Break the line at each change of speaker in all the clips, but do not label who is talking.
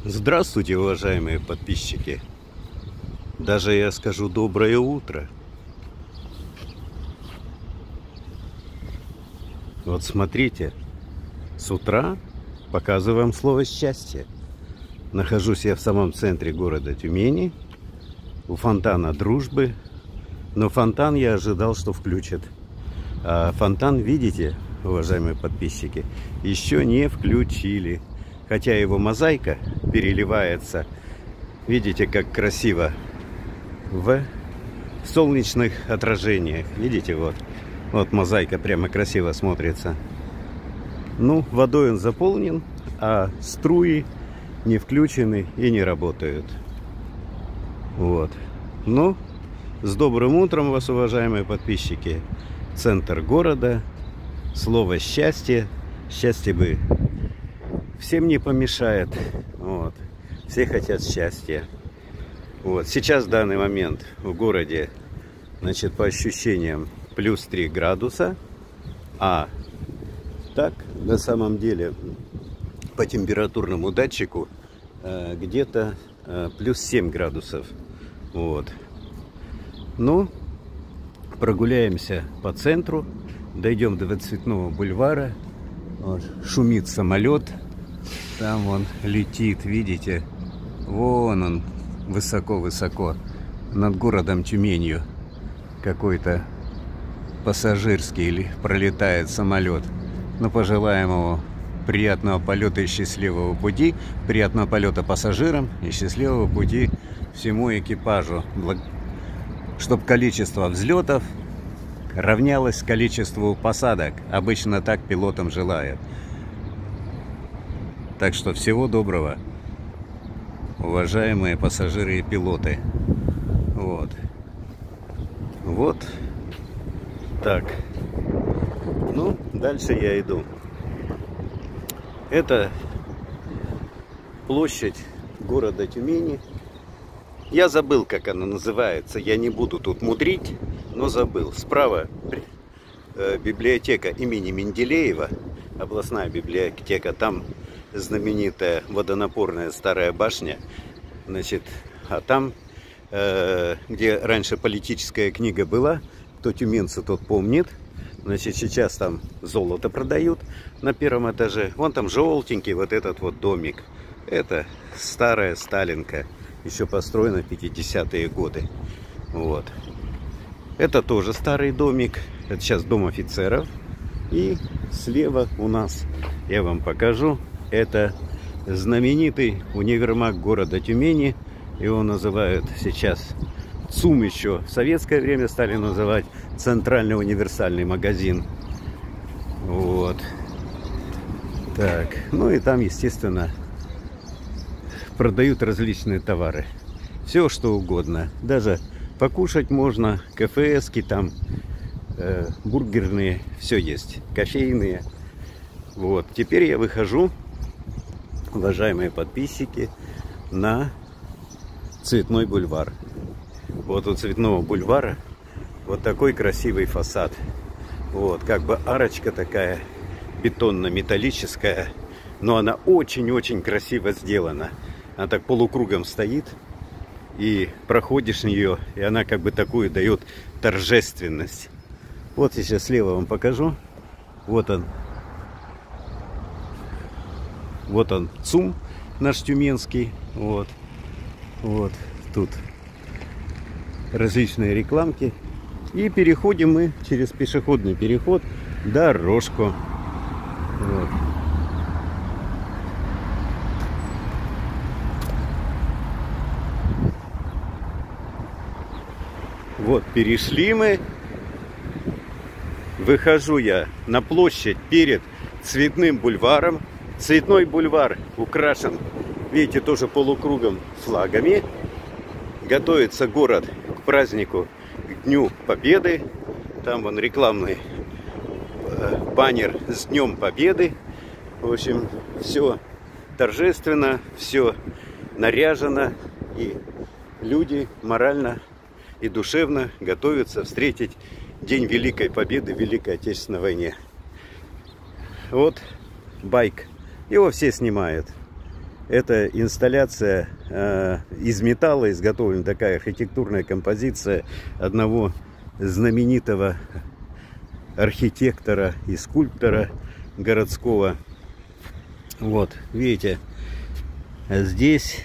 Здравствуйте, уважаемые подписчики. Даже я скажу доброе утро. Вот смотрите, с утра показываю вам слово счастье. Нахожусь я в самом центре города Тюмени, у фонтана Дружбы. Но фонтан я ожидал, что включат. А фонтан, видите, уважаемые подписчики, еще не включили. Хотя его мозаика переливается, видите, как красиво, в солнечных отражениях. Видите, вот мозаика прямо красиво смотрится. Ну, водой он заполнен, а струи не включены и не работают. Вот. Ну, с добрым утром вас, уважаемые подписчики. Центр города. Слово счастье. Счастье бы всем не помешает. Вот. Все хотят счастья. Вот. Сейчас в данный момент в городе, значит, по ощущениям плюс 3 градуса. А так, на самом деле, по температурному датчику где-то плюс 7 градусов. Вот. Ну, прогуляемся по центру. Дойдем до Цветного бульвара. Вот. Шумит самолет. Там он летит, видите? Вон он, высоко-высоко, над городом Тюменью. Какой-то пассажирский или пролетает самолет. Но пожелаем ему приятного полета и счастливого пути. Приятного полета пассажирам и счастливого пути всему экипажу. Чтобы количество взлетов равнялось количеству посадок. Обычно так пилотам желают. Так что всего доброго, уважаемые пассажиры и пилоты. Вот. Вот. Так. Ну, дальше я иду. Это площадь города Тюмени. Я забыл, как она называется. Я не буду тут мудрить, но забыл. Справа библиотека имени Менделеева, областная библиотека. Там знаменитая водонапорная старая башня. Значит, а там, где раньше политическая книга была, кто тюменцы, тот помнит. Значит, сейчас там золото продают на первом этаже. Вон там желтенький вот этот вот домик. Это старая Сталинка. Еще построена в 50-е годы. Вот. Это тоже старый домик. Это сейчас дом офицеров. И слева у нас, я вам покажу, это знаменитый универмаг города Тюмени. Его называют сейчас ЦУМ, еще в советское время стали называть Центральный универсальный магазин. Вот. Так. Ну и там, естественно, продают различные товары. Все, что угодно. Даже покушать можно. КФСки там, бургерные. Все есть. Кофейные. Вот. Теперь я выхожу, уважаемые подписчики, на Цветной бульвар. Вот у Цветного бульвара вот такой красивый фасад. Вот. Как бы арочка такая бетонно-металлическая. Но она очень-очень красиво сделана. Она так полукругом стоит, и проходишь нее, и она как бы такую дает торжественность. Вот сейчас слева вам покажу. Вот он. Вот он, ЦУМ наш тюменский. Вот. Вот тут различные рекламки. И переходим мы через пешеходный переход дорожку. Вот. Вот, перешли мы. Выхожу я на площадь перед Цветным бульваром. Цветной бульвар украшен, видите, тоже полукругом флагами. Готовится город к празднику, к Дню Победы. Там вон рекламный баннер с Днем Победы. В общем, все торжественно, все наряжено. И люди морально и душевно готовятся встретить День Великой Победы в Великой Отечественной войне. Вот байк. Его все снимают. Это инсталляция из металла изготовлена, такая архитектурная композиция одного знаменитого архитектора и скульптора городского. Вот, видите, здесь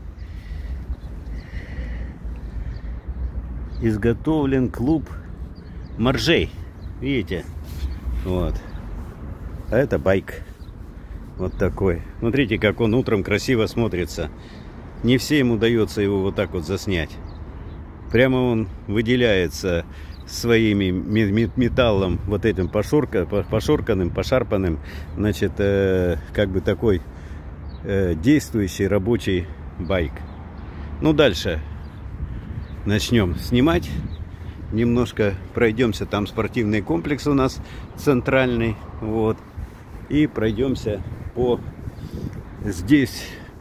изготовлен клуб моржей. Видите? Вот. А это байк. Вот такой. Смотрите, как он утром красиво смотрится. Не всем удается его вот так вот заснять. Прямо он выделяется своими металлом, вот этим пошорканным, пошарпанным, значит, как бы такой действующий рабочий байк. Ну, дальше начнем снимать. Немножко пройдемся, там спортивный комплекс у нас центральный, вот, и пройдемся по здесь,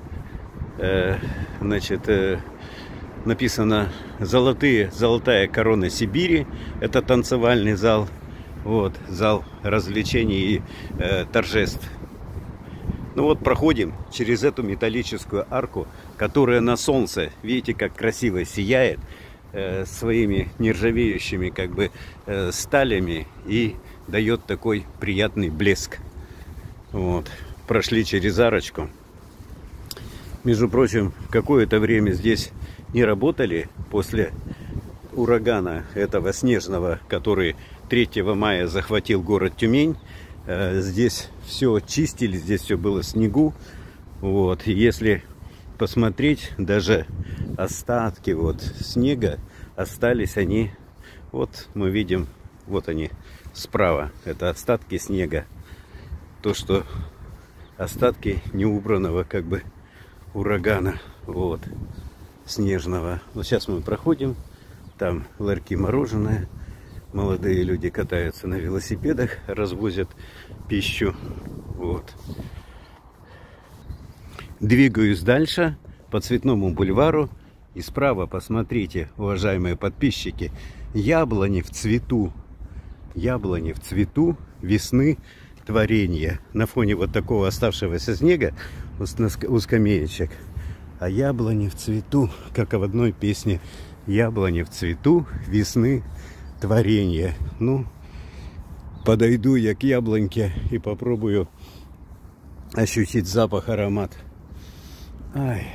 значит, написано «Золотая корона Сибири». Это танцевальный зал, вот, зал развлечений и торжеств. Ну вот, проходим через эту металлическую арку, которая на солнце, видите, как красиво сияет своими нержавеющими как бы сталями и дает такой приятный блеск. Вот, прошли через арочку. Между прочим, какое-то время здесь не работали после урагана этого снежного, который 3 мая захватил город Тюмень. Здесь все чистили, здесь все было в снегу. Вот, если посмотреть, даже остатки вот снега остались, они, вот мы видим, вот они справа, это остатки снега, то, что остатки неубранного как бы урагана, вот, снежного. Вот сейчас мы проходим, там ларьки мороженое, молодые люди катаются на велосипедах, развозят пищу, вот. Двигаюсь дальше по Цветному бульвару. И справа, посмотрите, уважаемые подписчики, яблони в цвету. Яблони в цвету весны творения. На фоне вот такого оставшегося снега у скамеечек. А яблони в цвету, как в одной песне. Яблони в цвету весны творения. Ну, подойду я к яблоньке и попробую ощутить запах, аромат. Ай.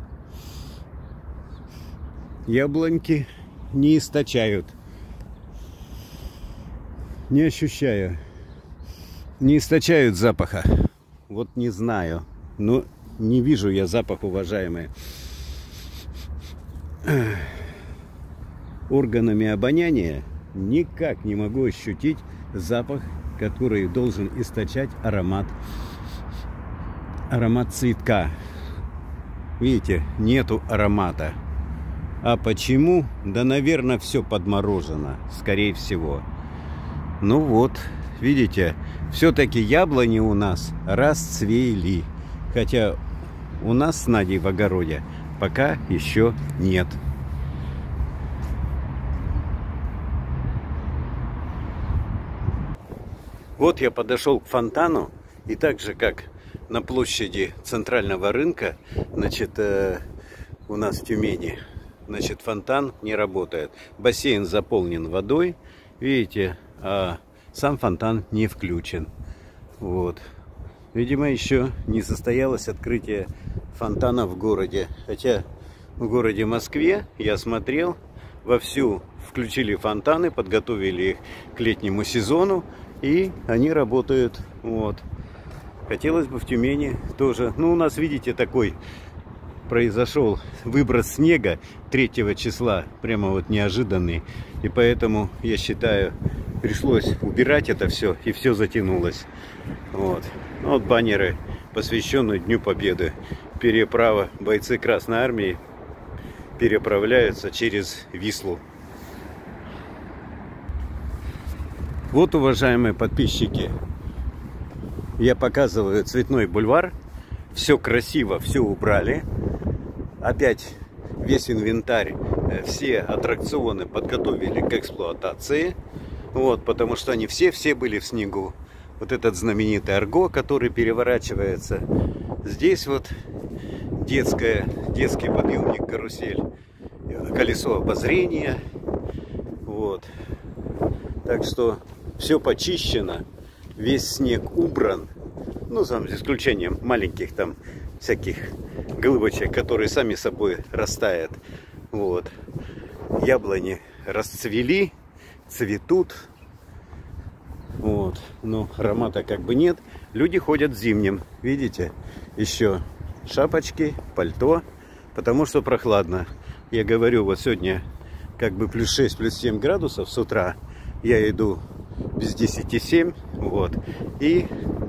Яблоньки не источают. Не ощущаю. Не источают запаха. Вот не знаю. Но не вижу я запах, уважаемые. Органами обоняния никак не могу ощутить запах, который должен источать аромат. Аромат цветка. Видите, нету аромата. А почему? Да, наверное, все подморожено, скорее всего. Ну вот, видите, все-таки яблони у нас расцвели. Хотя у нас с Надей в огороде пока еще нет. Вот я подошел к фонтану, и так же, как на площади центрального рынка, значит, у нас в Тюмени, значит, фонтан не работает. Бассейн заполнен водой, видите, а сам фонтан не включен. Вот. Видимо, еще не состоялось открытие фонтана в городе. Хотя в городе Москве, я смотрел, вовсю включили фонтаны, подготовили их к летнему сезону, и они работают. Вот. Хотелось бы в Тюмени тоже. Ну, у нас, видите, такой произошел выброс снега 3 числа, прямо вот неожиданный. И поэтому, я считаю, пришлось убирать это все, и все затянулось. Вот. Вот баннеры, посвященные Дню Победы. Переправа, бойцы Красной Армии переправляются через Вислу. Вот, уважаемые подписчики, я показываю Цветной бульвар. Все красиво, все убрали. Опять весь инвентарь, все аттракционы подготовили к эксплуатации. Вот, потому что они все были в снегу. Вот этот знаменитый Арго, который переворачивается. Здесь вот детский подъемник, карусель, колесо обозрения. Вот. Так что все почищено, весь снег убран. Ну, за исключением маленьких там всяких глыбочек, которые сами собой растают. Вот. Яблони расцвели, цветут. Вот. Но аромата как бы нет. Люди ходят в зимнем. Видите? Еще шапочки, пальто. Потому что прохладно. Я говорю, вот сегодня как бы плюс 6, плюс 7 градусов с утра. Я иду без 10,7. Вот. И...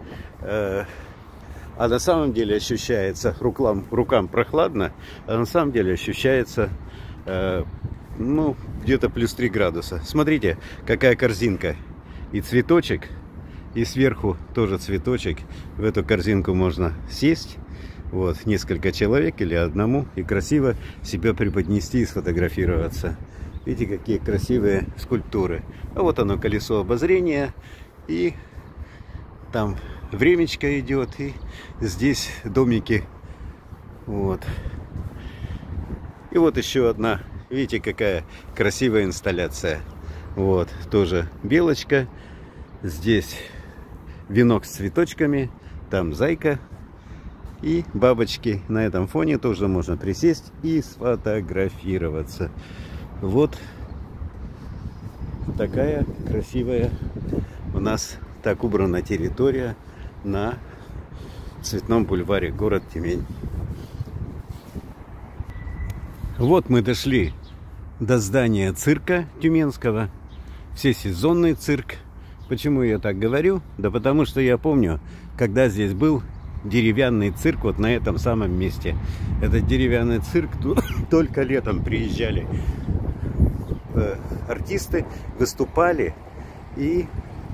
а на самом деле ощущается, рукам прохладно, а на самом деле ощущается, ну, где-то плюс 3 градуса. Смотрите, какая корзинка. И цветочек, и сверху тоже цветочек. В эту корзинку можно сесть, вот, несколько человек или одному, и красиво себя преподнести и сфотографироваться. Видите, какие красивые скульптуры. А вот оно, колесо обозрения, и там времечко идет, и здесь домики. Вот. И вот еще одна. Видите, какая красивая инсталляция. Вот, тоже белочка. Здесь венок с цветочками. Там зайка и бабочки. На этом фоне тоже можно присесть и сфотографироваться. Вот такая красивая у нас так убрана территория на Цветном бульваре, город Тюмень. Вот мы дошли до здания цирка тюменского. Всесезонный цирк. Почему я так говорю? Да потому что я помню, когда здесь был деревянный цирк, вот на этом самом месте. Этот деревянный цирк только летом приезжали артисты, выступали и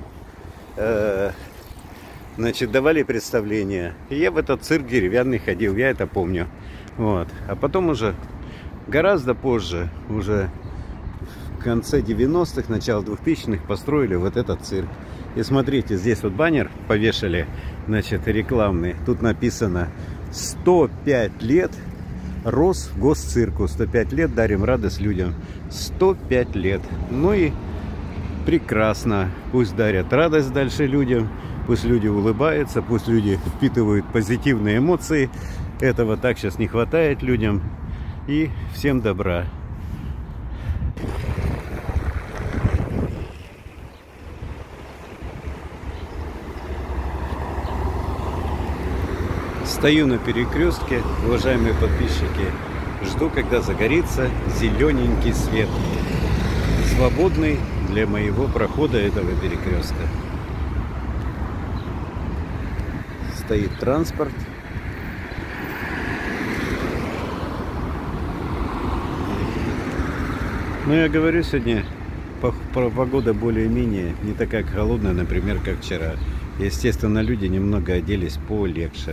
значит, давали представления. И я в этот цирк деревянный ходил, я это помню. Вот. А потом уже гораздо позже, уже в конце 90-х, начало 2000-х построили вот этот цирк. И смотрите, здесь вот баннер повешали, значит, рекламный. Тут написано: 105 лет Росгосцирку. 105 лет дарим радость людям. 105 лет. Ну и прекрасно. Пусть дарят радость дальше людям. Пусть люди улыбаются. Пусть люди впитывают позитивные эмоции. Этого так сейчас не хватает людям. И всем добра. Стою на перекрестке, уважаемые подписчики. Жду, когда загорится зелененький свет, свободный для моего прохода этого перекрестка. Стоит транспорт. Но я говорю, сегодня погода более-менее не такая холодная, например, как вчера. Естественно, люди немного оделись полегче.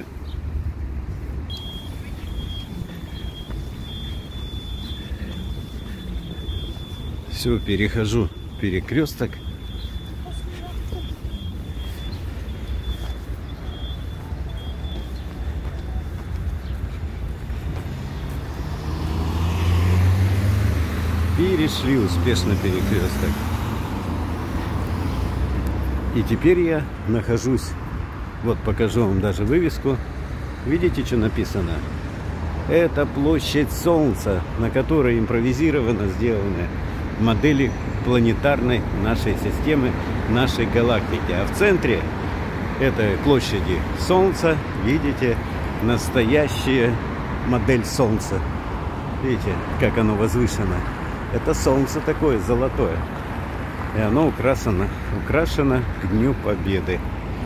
Все, перехожу перекресток. Перешли успешно перекресток. И теперь я нахожусь, вот покажу вам даже вывеску. Видите, что написано? Это площадь Солнца, на которой импровизированно сделаны модели планетарной нашей системы, нашей галактики. А в центре этой площади Солнца, видите, настоящая модель Солнца. Видите, как оно возвышено? Это Солнце такое золотое. И оно украшено к Дню Победы.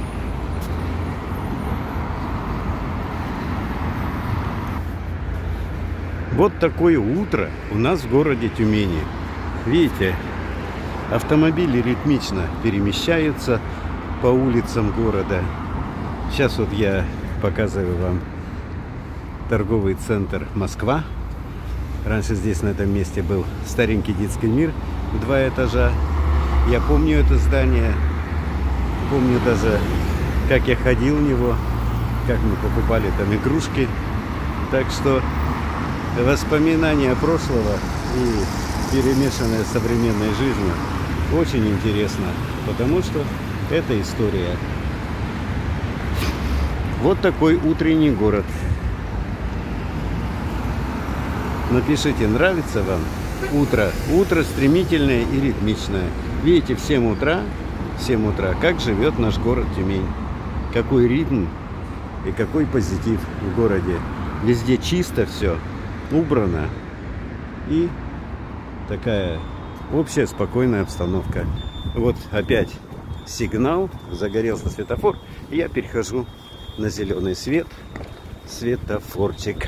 Вот такое утро у нас в городе Тюмени. Видите, автомобили ритмично перемещаются по улицам города. Сейчас вот я показываю вам торговый центр Москва. Раньше здесь на этом месте был старенький детский мир в 2 этажа. Я помню это здание. Помню даже, как я ходил в него. как мы покупали там игрушки. Так что воспоминания прошлого и перемешанные с современной жизнью очень интересно, потому что это история. Вот такой утренний город. Напишите, нравится вам утро. Утро стремительное и ритмичное. Видите, в 7 утра, как живет наш город Тюмень. Какой ритм и какой позитив в городе. Везде чисто все, убрано. И такая общая спокойная обстановка. Вот опять сигнал, загорелся светофор. И я перехожу на зеленый свет. Светофорчик.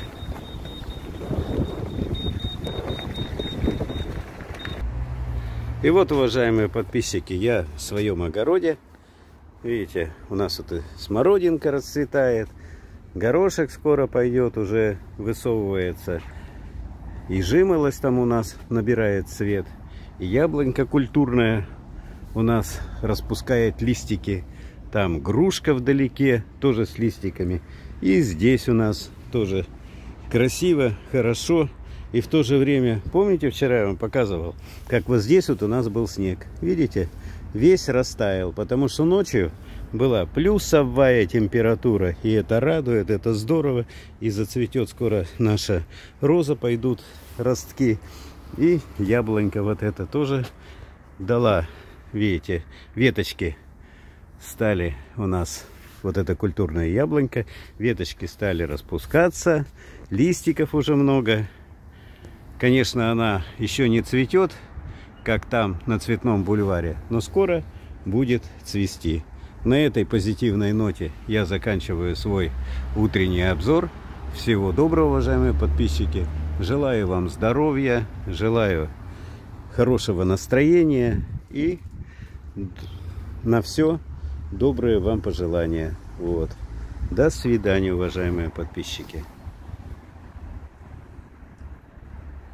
И вот, уважаемые подписчики, я в своем огороде. Видите, у нас тут и смородинка расцветает. Горошек скоро пойдет, уже высовывается. И жимолость там у нас набирает цвет. И яблонька культурная у нас распускает листики. Там грушка вдалеке, тоже с листиками. И здесь у нас тоже красиво, хорошо. И в то же время, помните, вчера я вам показывал, как вот здесь вот у нас был снег. Видите, весь растаял, потому что ночью была плюсовая температура. И это радует, это здорово. И зацветет скоро наша роза, пойдут ростки. И яблонька вот эта тоже дала, видите, веточки стали у нас, вот эта культурная яблонька, веточки стали распускаться, листиков уже много. Конечно, она еще не цветет, как там на Цветном бульваре, но скоро будет цвести. На этой позитивной ноте я заканчиваю свой утренний обзор. Всего доброго, уважаемые подписчики. Желаю вам здоровья, желаю хорошего настроения и на все добрые вам пожелания. Вот. До свидания, уважаемые подписчики.